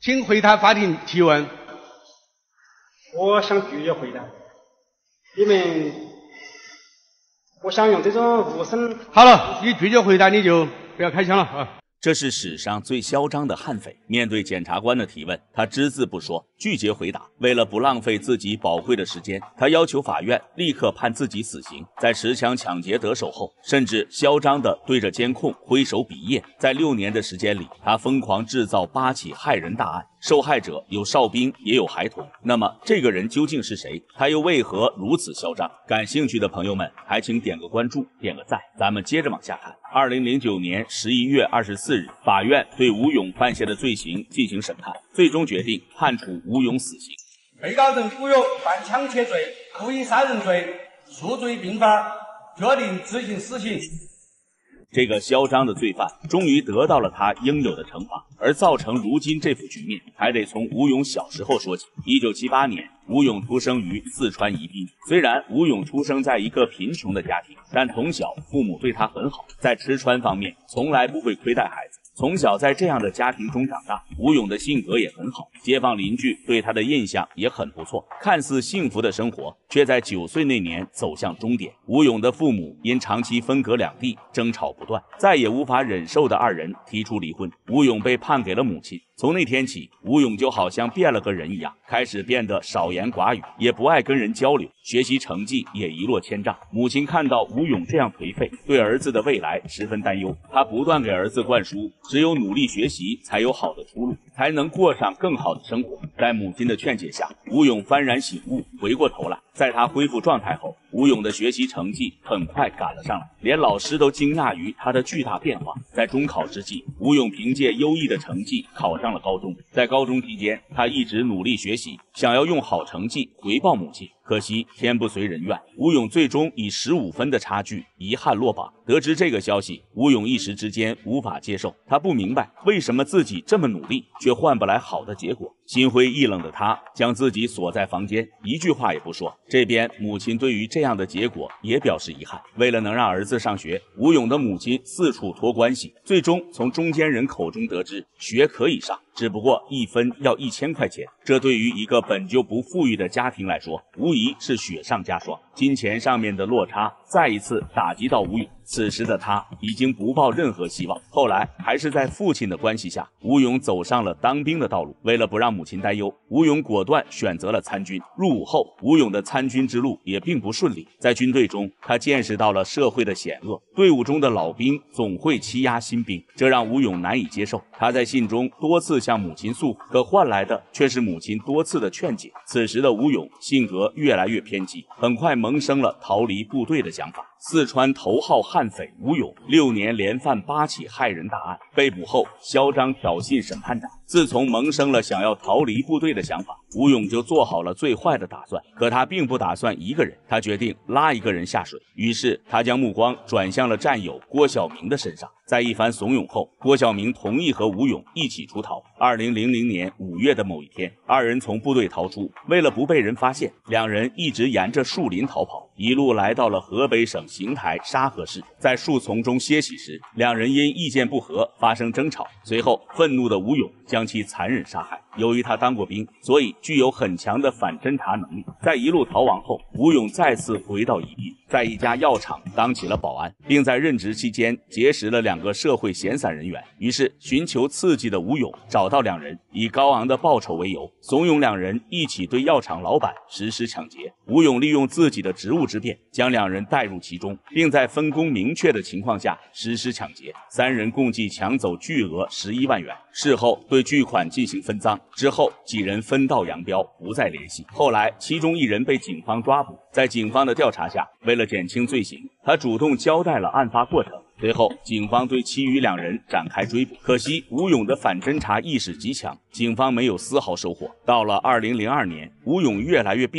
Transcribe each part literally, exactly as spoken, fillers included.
请回答法庭提问。 我想拒绝回答，因为我想用这种无声。 好了，你拒绝回答，你就不要开枪了啊。 这是史上最嚣张的悍匪。面对检察官的提问，他只字不说，拒绝回答。为了不浪费自己宝贵的时间，他要求法院立刻判自己死刑。在持枪抢劫得手后，甚至嚣张地对着监控挥手比耶。在六年的时间里，他疯狂制造八起害人大案，受害者有哨兵，也有孩童。那么这个人究竟是谁？他又为何如此嚣张？感兴趣的朋友们，还请点个关注，点个赞。咱们接着往下看。二零零九年十一月二十四日，法院对吴勇犯下的罪行进行审判，最终决定判处吴勇死刑。 被告人吴勇犯抢窃罪、故意杀人罪，数罪并罚，决定执行死刑。 这个嚣张的罪犯终于得到了他应有的惩罚，而造成如今这副局面，还得从吴勇小时候说起。一九七八年，吴勇出生于四川宜宾。虽然吴勇出生在一个贫穷的家庭，但从小父母对他很好，在吃穿方面从来不会亏待孩子。从小在这样的家庭中长大，吴勇的性格也很好，街坊邻居对他的印象也很不错。看似幸福的生活，却在九岁那年走向终点。吴勇的父母因长期分隔两地，争吵不断，再也无法忍受的二人提出离婚。吴勇被判给了母亲。从那天起，吴勇就好像变了个人一样，开始变得少言寡语，也不爱跟人交流，学习成绩也一落千丈。母亲看到吴勇这样颓废，对儿子的未来十分担忧。她不断给儿子灌输，只有努力学习才有好的出路，才能过上更好的生活。在母亲的劝解下，吴勇幡然醒悟，回过头来，在他恢复状态后，吴勇的学习成绩很快赶了上来，连老师都惊讶于他的巨大变化。在中考之际，吴勇凭借优异的成绩考上了高中。在高中期间，他一直努力学习，想要用好成绩回报母亲。可惜天不随人愿，吴勇最终以十五分的差距遗憾落榜。得知这个消息，吴勇一时之间无法接受，他不明白为什么自己这么努力却换不来好的结果。心灰意冷的他将自己锁在房间，一句话也不说。这边母亲对于这样的结果也表示遗憾。为了能让儿子上学，吴勇的母亲四处托关系，最终从中间人口中得知学可以上，只不过一分要一千块钱。这对于一个本就不富裕的家庭来说，无疑是雪上加霜。金钱上面的落差再一次打击到吴勇。此时的他已经不抱任何希望。后来还是在父亲的关系下，吴勇走上了当兵的道路。为了不让母亲担忧，吴勇果断选择了参军。入伍后，吴勇的参军之路也并不顺利。在军队中，他见识到了社会的险恶，队伍中的老兵总会欺压新兵，这让吴勇难以接受。他在信中多次向母亲诉苦，可换来的却是母亲多次的劝解。此时的吴勇性格越来越偏激，很快萌生了逃离部队的想法。四川头号悍匪吴勇六年连犯八起害人大案，被捕后嚣张挑衅审判长。自从萌生了想要逃离部队的想法，吴勇就做好了最坏的打算。可他并不打算一个人，他决定拉一个人下水。于是他将目光转向了战友郭晓明的身上。在一番怂恿后，郭晓明同意和吴勇一起出逃。二零零零年五月的某一天，二人从部队逃出，为了不被人发现，两人一直沿着树林逃跑，一路来到了河北省邢台沙河市。在树丛中歇息时，两人因意见不合发生争吵，随后愤怒的吴勇将其残忍杀害。由于他当过兵，所以具有很强的反侦查能力。在一路逃亡后，吴勇再次回到宜宾，在一家药厂当起了保安，并在任职期间结识了两个社会闲散人员。于是寻求刺激的吴勇找到两人，以高昂的报酬为由，怂恿两人一起对药厂老板实施抢劫。吴勇利用自己的职务之便，将两人带入其中，并在分工明确的情况下实施抢劫。三人共计抢走巨额十一万元。事后对巨款进行分赃，之后几人分道扬镳，不再联系。后来其中一人被警方抓捕，在警方的调查下，为了减轻罪行，他主动交代了案发过程。随后警方对其余两人展开追捕，可惜吴勇的反侦查意识极强，警方没有丝毫收获。到了二零零二年，吴勇越来越病态，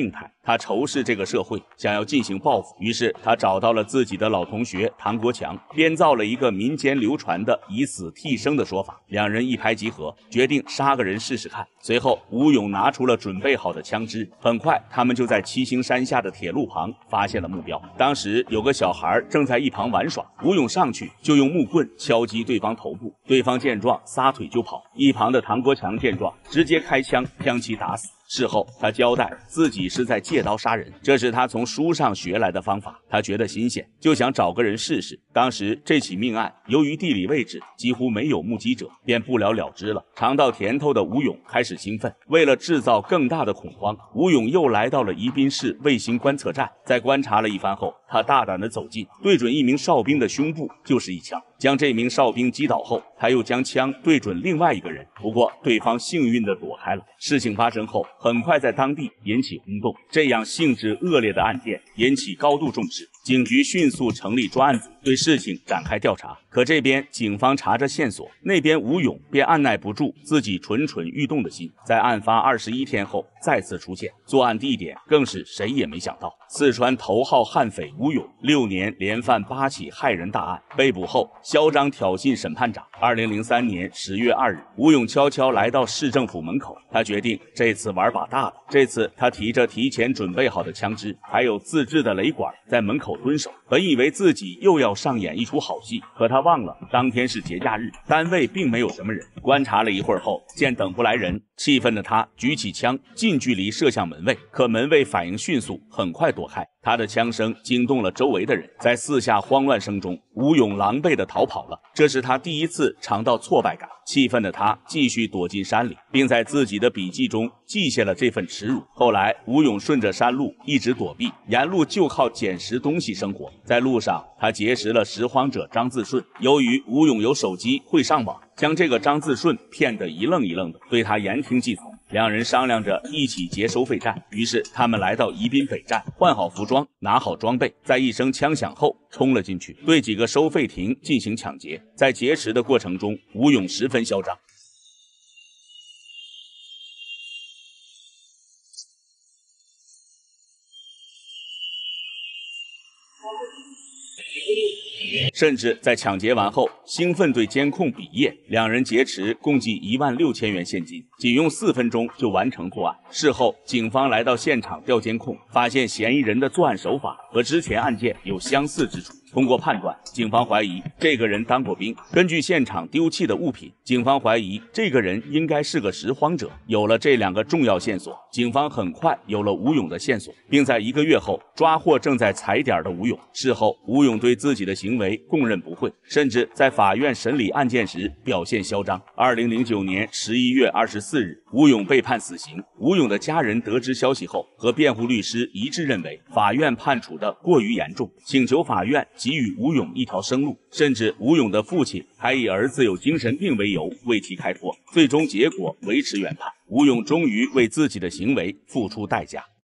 他仇视这个社会，想要进行报复。于是他找到了自己的老同学唐国强，编造了一个民间流传的以死替生的说法。两人一拍即合，决定杀个人试试看。随后，吴勇拿出了准备好的枪支，很快他们就在七星山下的铁路旁发现了目标。当时有个小孩正在一旁玩耍，吴勇上去就用木棍敲击对方头部，对方见状撒腿就跑。一旁的唐国强见状，直接开枪将其打死。事后，他交代自己是在借刀杀人，这是他从书上学来的方法。他觉得新鲜，就想找个人试试。当时这起命案由于地理位置几乎没有目击者，便不了了之了。尝到甜头的吴勇开始兴奋，为了制造更大的恐慌，吴勇又来到了宜宾市卫星观测站。在观察了一番后，他大胆地走近，对准一名哨兵的胸部就是一枪，将这名哨兵击倒后，他又将枪对准另外一个人，不过对方幸运地躲开了。事情发生后，很快在当地引起轰动，这样性质恶劣的案件引起高度重视，警局迅速成立专案组，对事情展开调查。可这边警方查着线索，那边吴勇便按耐不住自己蠢蠢欲动的心，在案发二十一天后再次出现，作案地点更是谁也没想到，四川头号悍匪吴勇，六年连犯八起害人大案，被捕后嚣张挑衅审判长。二零零三年十月二日，吴勇悄悄来到市政府门口，他决定这次玩把大的。这次他提着提前准备好的枪支，还有自制的雷管，在门口蹲守。本以为自己又要上演一出好戏，可他忘了当天是节假日，单位并没有什么人。观察了一会儿后，见等不来人，气愤的他举起枪近距离射向门卫，可门卫反应迅速，很快躲开。他的枪声惊动了周围的人，在四下慌乱声中，吴勇狼狈地逃跑了。这是他第一次尝到挫败感，气愤的他继续躲进山里，并在自己的笔记中记下了这份耻辱。后来，吴勇顺着山路一直躲避，沿路就靠捡拾东西生活。在路上，他结识了拾荒者张自顺。由于吴勇有手机，会上网，将这个张自顺骗得一愣一愣的，对他言听计从。两人商量着一起劫收费站，于是他们来到宜宾北站，换好服装，拿好装备，在一声枪响后冲了进去，对几个收费亭进行抢劫。在劫持的过程中，吴勇十分嚣张。甚至在抢劫完后，兴奋对监控比耶。两人劫持共计一万六千元现金，仅用四分钟就完成作案。事后，警方来到现场调监控，发现嫌疑人的作案手法和之前案件有相似之处。通过判断，警方怀疑这个人当过兵。根据现场丢弃的物品，警方怀疑这个人应该是个拾荒者。有了这两个重要线索，警方很快有了吴勇的线索，并在一个月后抓获正在踩点的吴勇。事后，吴勇对自己的行为供认不讳，甚至在法院审理案件时表现嚣张。二零零九年十一月二十四日，吴勇被判死刑。吴勇的家人得知消息后，和辩护律师一致认为法院判处的过于严重，请求法院给予吴勇一条生路，甚至吴勇的父亲还以儿子有精神病为由为其开脱，最终结果维持原判。吴勇终于为自己的行为付出代价。